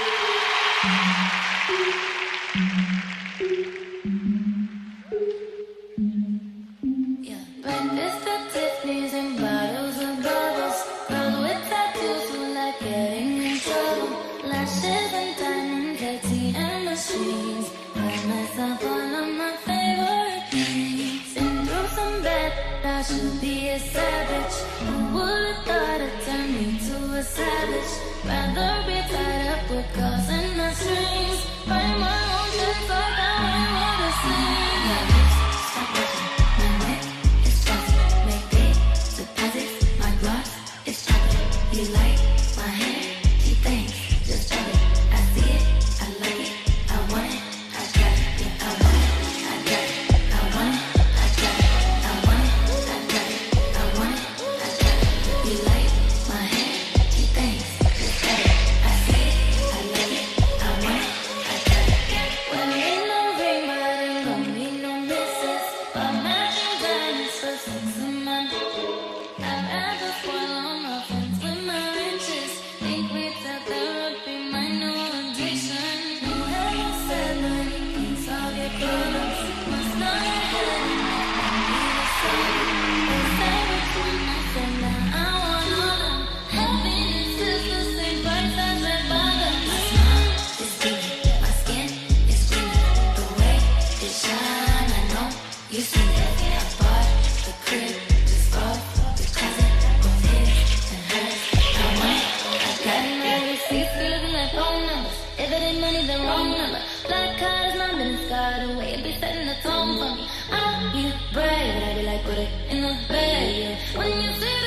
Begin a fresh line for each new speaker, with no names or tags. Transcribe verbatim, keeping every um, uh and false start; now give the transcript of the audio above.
I should be a savage. Who would've thought it turned me to a savage? Rather be tied up with calls and the strings. Write my own checks like I ain't want to sing. My lips stop rushing, my neck is fuzzy. Make big deposits, my gloss is chocolate. You like my hair? He thinks, just tell it. I see it, I like it, I want it, I got it. Yeah, I want it, I got it, I want it, I got it, I want it, I got it, I want it, I got it. You like my hair? He thinks, just tell it. I see it, I like it, I want it, I got it. Well, ain't no ring, but I ain't gon' need no misses. But matching diamonds for six of my I'd rather spoil all my friends with my riches. Think without therapy, my new addiction. Whoever said money can solve your problems must not have had enough. They say between us and now I want all them. Happiness is the same price as red bottoms. My smile is beaming, my skin is gleaming. The way it shine, I know you see it. I bought the crib just for the cousin of his and hers. I want it, I got it. My receipts be looking like phone numbers. If it ain't money, the wrong number. Black card is my business card away. It be setting the tone for me. I know you brave, but I be like, put it in the bag. Yeah. When you see